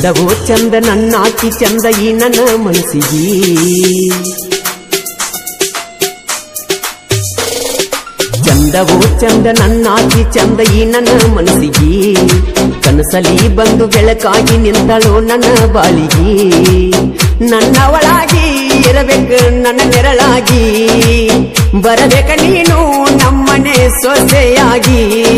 ಚಂದವೋ ಚಂದ ನನ್ನಾಕಿ ಚಂದ ಈ ನನ್ನ ಮನಸ್ಸಿಗೆ ಚಂದವೋ ಚಂದ ನನ್ನಾಕಿ ಚಂದ ಈ ನನ್ನ ಮನಸ್ಸಿಗೆ ಕನಸಲಿ ಬಂದು ಬೆಳಕಾಗಿ ನಿಂತಳೋ ನನ್ನ ಬಾಳಿಗೆ ನನ್ನವಳಾಗಿ ಇರಬೇಕು ನನ್ನ ನೆರಳಾಗಿ ಬರಬೇಕ ನೀನು ನಮ್ಮನೆ ಸೊಸೆಯಾಗಿ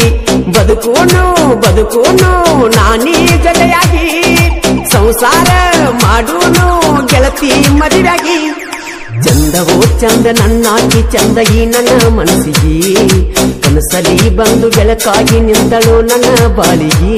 ಬದುಕೂನು ನಾನೀ ಜೊತೆಯಾಗಿ ಸಂಸಾರ ಮಾಡೂನು ಗೆಳತಿ ಮದುವೆಯಾಗಿ ಚಂದವೋ ಚಂದ ನನ್ನಾಕಿ ಚಂದ ಈ ನನ್ನ ಮನಸ್ಸಿಗೆ ಕನಸಲಿ ಬಂದು ಬೆಳಕಾಗಿ ನಿಂತಳೋ ನನ್ನ ಬಾಳಿಗೆ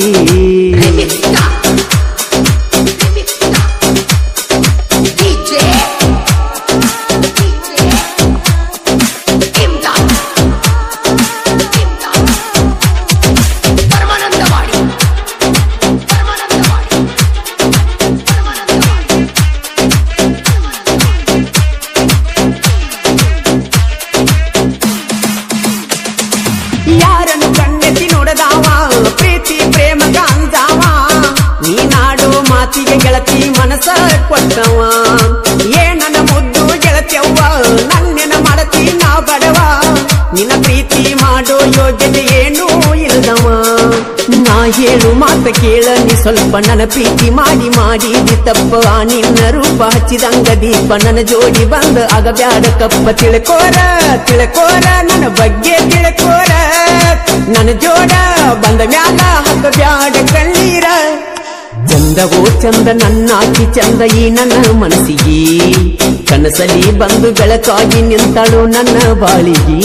ಯಾರನ್ನು ಕಣ್ಣೆತ್ತಿ ನೋಡದಾವ ಪ್ರೀತಿ ಪ್ರೇಮಗ ಅಂದಾವ ನೀನಾಡೋ ಮಾತಿಗೆ ಗೆಳತಿ ಮನಸ ಕೊಟ್ಟವ ಏನನ ಮುದ್ದು ಗೆಳತಿಯವ್ವ ನನ್ನೆನ ಮಾಡತಿ ನಾ ಬಡವ ನಿನ್ನ ಪ್ರೀತಿ ಮಾಡೋ ಯೋಗ್ಯತೆ ಏನೂ ಇಲ್ಲದವ ನಾ ಹೇಳು ಮಾತ ಕೇಳ ನೀ ಸ್ವಲ್ಪ ನನ್ನ ಪ್ರೀತಿ ಮಾಡಿ ಮಾಡಿದಿ ತಪ್ಪ ನಿನ್ನ ರೂಪ ಹಚ್ಚಿದಂಗ ದೀಪ ನನ್ನ ಜೋಡಿ ಬಂದ ಆಗ ಬ್ಯಾಡ ಕಪ್ಪ ತಿಳ್ಕೋರ ನನ್ನ ಬಗ್ಗೆ ತಿಳ್ಕೋರ ನನ್ನ ಜೋಡ ಬಂದ ಮ್ಯಾಲ ಹಕ್ಕ ಬ್ಯಾಡ ಕಣ್ಣೀರ ಚಂದವೋ ಚಂದ ನನ್ನಾಕಿ ಚಂದ ಈ ನನ್ನ ಮನಸ್ಸಿಗೆ ಕನಸಲಿ ಬಂದು ಬೆಳಕಾಗಿ ನಿಂತಳು ನನ್ನ ಬಾಳಿಗೆ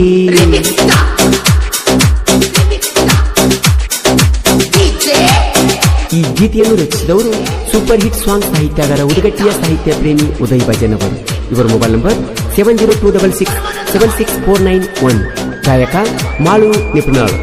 ಈ ಗೀತೆಯನ್ನು ರಚಿಸಿದವರು ಸೂಪರ್ ಹಿಟ್ ಸಾಂಗ್ ಸಾಹಿತ್ಯಗಾರ ಉದಗಟ್ಟಿಯ ಸಾಹಿತ್ಯ ಪ್ರೇಮಿ ಉದಯ್ ಭಜನ್ ಅವರು. ಇವರ ಮೊಬೈಲ್ ನಂಬರ್ 7026676491. ಗಾಯಕ ಮಾಳು ನಿಪುಣಾಳ್.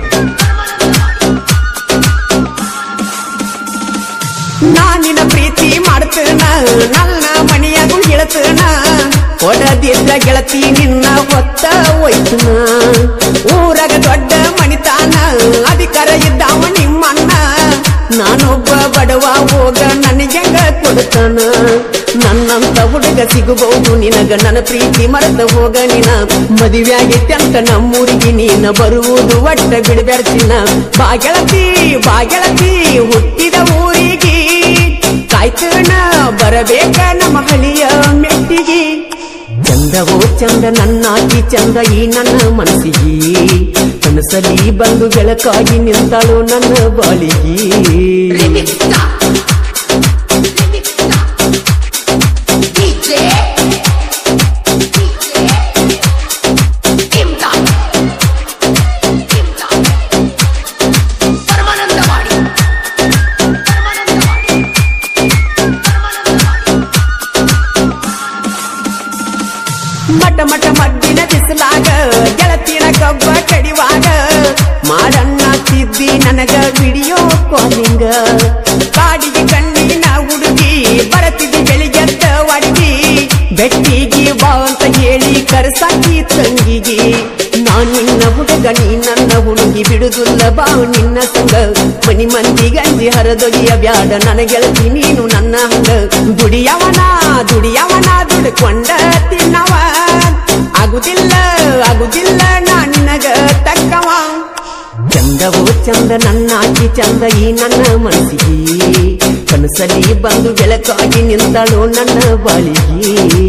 ನಾನಿನ ಪ್ರೀತಿ ಮಾಡ್ತೇನ ನನ್ನ ಮನೆಯಾಗೂ ಗೆಳತನ ಕೊಡದಿದ್ದ ಗೆಳತಿ ನಿನ್ನ ಹೊತ್ತ ಒಯ್ತನ ಊರಾಗ ದೊಡ್ಡ ಮಣಿತಾನ ಅಧಿಕಾರ ಇದ್ದಾವ ನಿಮ್ಮಣ್ಣ ನಾನೊಬ್ಬ ಬಡವ ಹೋಗ ನನಗೆಂಗ ಕೊಡ್ತಾನ ನನ್ನಂತ ಹುಡುಗ ಸಿಗಬಹುದು ನಿನಗ ನನ್ನ ಪ್ರೀತಿ ಮರೆತ ಹೋಗ ನಿನ ಮದುವೆಯಾಗಿತ್ತೆ ಅಂತ ನಮ್ಮೂರಿಗೆ ನೀನ ಬರುವುದು ಒಟ್ಟ ಬಿಡಬೇಡ್ತಿನ ಬಾಗೆಳತಿ ಹುಟ್ಟಿದ ಊರಿಗೆ ಕಾಯ್ತನ ಬರಬೇಕ ನಮ್ಮ ಹಳಿಯ ಮೆಟ್ಟಿಗೆ ಚಂದವೋ ಚಂದ ನನ್ನಾಕಿ ಚಂದ ಈ ನನ್ನ ಮನಸ್ಸಿಗೆ ಕನಸಲಿ ಬಂದು ಬೆಳಕಾಗಿ ನಿಂತಳು ನನ್ನ ಬಾಳಿಗೆ ಮಟ ಮಡ್ಡಿನ ಬಿಸಲಾಗ ಗೆಳತಿನ ಕಬ್ಬ ಕಡಿವಾಗ ಮಾಡಣ್ಣ ತಿದ್ದಿ ನನಗ ವಿಡಿಯೋ ಕಾಲಿಂಗ ಕಾಡಿಗೆ ಕಣ್ಣಿನ ಹುಡುಗಿ ಬರತಿದ್ದಿ ಬೆಳಿಗ್ಗೆದ್ದ ಅಡಿಗೆ ಬೆಟ್ಟಿಗೆ ಬಾ ಅಂತ ಹೇಳಿ ಕರ್ಸಾಕಿ ತಂಗಿಗೆ ನಾನ್ ನಿನ್ನ ಹುಡುಗ ನೀ ನನ್ನ ಹುಡುಗಿ ಬಿಡುದಿಲ್ಲ ಬಾ ನಿನ್ನ ಸಂಗ ಮನಿ ಮಂದಿ ಗಂಜಿ ಹರದೊಗಿಯ ಬ್ಯಾಡ ನನ್ನ ಗೆಳತಿ ನೀನು ನನ್ನ ಹಂಗ ದುಡಿಯವನ ದುಡ್ಕೊಂಡ ತಿನ್ನವ ಆಗುದಿಲ್ಲ ನಾ ನಿನಗ ತಕ್ಕವ ಚಂದವೋ ಚಂದ ನನ್ನಾಕಿ ಚಂದ ಈ ನನ್ನ ಮನಸ್ಸಿಗೆ ಕನಸಲಿ ಬಂದು ಬೆಳಕಾಗಿ ನಿಂತಳೋ ನನ್ನ ಬಾಳಿಗೆ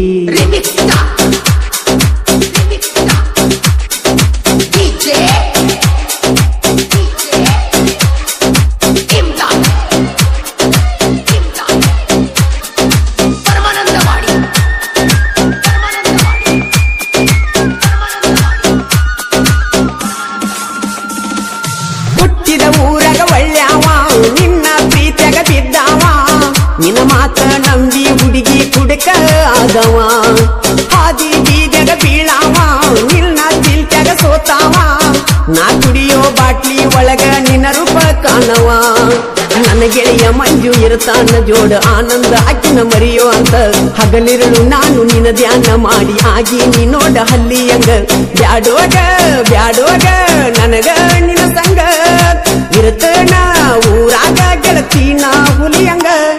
ಊರಾಗ ಒಳ್ಳೆವ ನಿನ್ನ ಪ್ರೀತಿಯಾಗ ಬಿದ್ದಾವ ನಿನ್ನ ಮಾತ ನಂಬಿ ಹುಡುಗಿ ಕುಡಕ ಆದವ ಹಾದಿ ಬೀದಗ ಬೀಳಾವ ನಿನ್ನ ಚಿಲ್ಟ್ಯಾಗ ಸೋತಾವ ನಾ ಕುಡಿಯೋ ಬಾಟ್ಲಿ ಒಳಗ ನಿನ್ನ ರೂಪ ಕಾಣವ ನನ್ನ ಗೆಳೆಯ ಮಂಜು ಇರ್ತಾನ ಜೋಡ ಆನಂದ ಅಕ್ಕಿನ ಮರಿಯೋ ಅಂತ ಹಗಲಿರಳು ನಾನು ನಿನ್ನ ಧ್ಯಾನ ಮಾಡಿ ಆಗಿ ನೀ ನೋಡ ಹಲ್ಲಿಯಂಗ ಬ್ಯಾಡೋಗ ನನಗ ನಿನ್ನ ಸಂಗ ಇರ್ತನ ಊರಾಗ ಗೆಳತಿ ನಾ ಹುಲಿಯಂಗ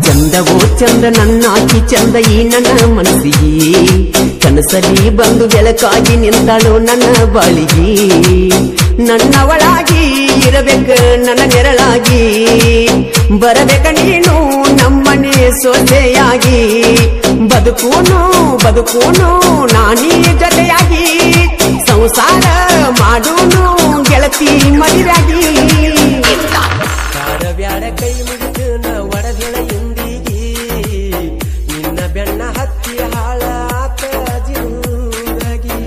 ಚಂದವೋ ಚಂದ ನನ್ನಾಕಿ ಚಂದ ಈ ನನ್ನ ಮನಸ್ಸಿಗೆ ಕನಸಲಿ ಬಂದು ಬೆಳಕಾಗಿ ನಿಂತಳು ನನ್ನ ಬಾಳಿಗೆ ನನ್ನವಳಾಗಿ ಇರಬೇಕ ನನ್ನ ನೆರಳಾಗಿ ಬರಬೇಕ ನೀನು ನಮ್ಮನೆ ಸೊಸೆಯಾಗಿ ಬದುಕೂನು ನಾನೀ ಜೊತೆಯಾಗಿ ಸಂಸಾರ ಮಾಡೂನು ಗೆಳತಿ ಮದುವೆಯಾಗಿ ಬ್ಯಾಡ ಕೈ ಮುಗಿದು ನ ಒಡದೆಳ ಎಂದಿಗೆ ನಿನ್ನ ಬೆಣ್ಣ ಹತ್ತಿ ಹಾಳಾತ ಜೀವರಾಗಿ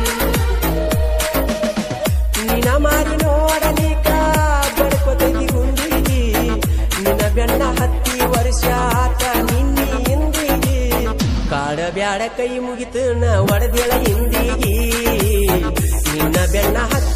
ನಿನ್ನ ಮಾರಿ ನೋಡಲಿಕ ಬಡ್ಕೊತೈತಿ ಗುಂಡಿಗೆ ನಿನ್ನ ಬೆಣ್ಣ ಹತ್ತಿ ವರ್ಷ ಆತ ನಿನ್ನಿ ಎಂದಿಗೆ ಕಾಡಬ್ಯಾಡ ಕೈ ಮುಗಿತು ನ ಒಡದೆಳ ಎಂದಿಗೆ ನಿನ್ನ ಬೆಣ್ಣ ಹತ್ತಿ